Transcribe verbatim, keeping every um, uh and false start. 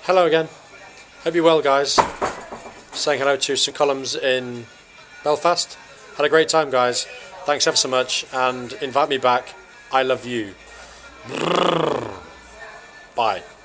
Hello again. Hope you're well, guys. Saying hello to Saint Colms in Belfast. Had a great time, guys. Thanks ever so much, and invite me back. I love you. Bye.